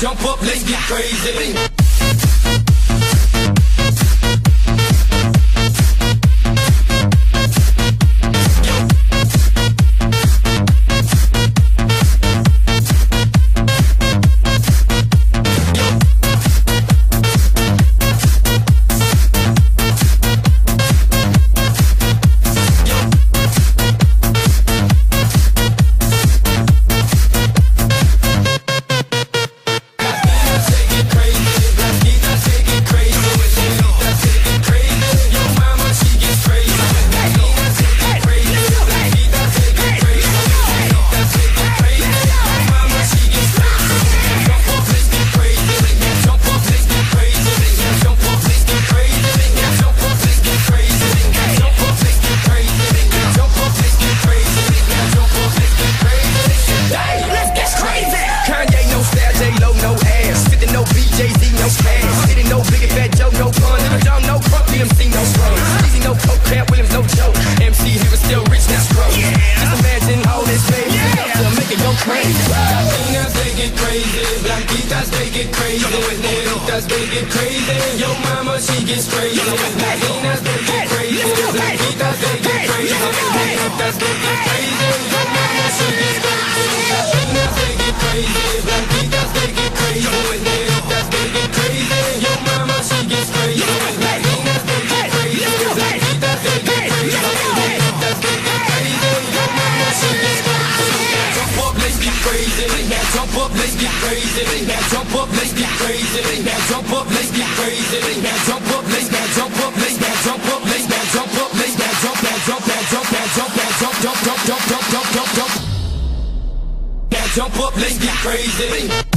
jump up, let's get crazy. Latinas, they get crazy. Latinas, they get crazy. Yo mama, she gets crazy. Latinas, they get crazy. Latinas, they get crazy. Latinas, they get crazy. Yo mama, she gets crazy. Latinas, they get crazy. Latinas, they get crazy. Latinas, they get crazy. Yo mama, she gets crazy. Latinas, they get crazy. Latinas, they get crazy. Latinas, they get crazy. Yo mama, she gets crazy. Jump up, let's get crazy. Now jump up, let's get crazy. Now jump up, let's get crazy. Now jump up, let's get crazy. Now jump up, let's jump up, let's jump up, let's jump up, let's jump, jump, jump, jump, jump, jump, jump, jump, jump, jump, jump. Now jump up, let's get crazy.